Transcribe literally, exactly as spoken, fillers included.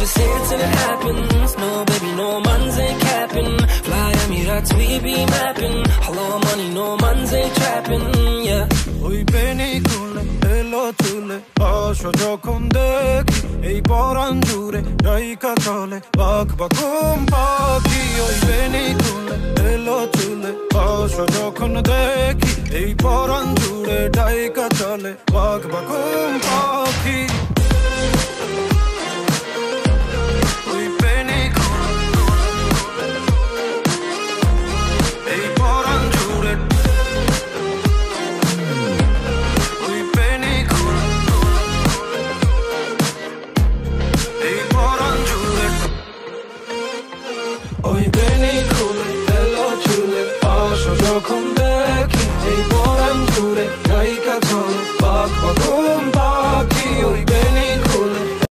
just say it till it happens. No, baby, no man's ain't capping. Fly Emirates, we be mapping. Hello, money, no man's ain't trapping, yeah. ওই বেনি খুলে এলো চুলে আসো যখন দেখি এই পরাণ জুড়ে ডাইকা চলে বাক বাকুম পাখি ওই বেনি খুলে এলো চুলে আসো যখন দেখি এই পরাণ জুড়ে ডাইকা চলে বাক বাকুম পাখি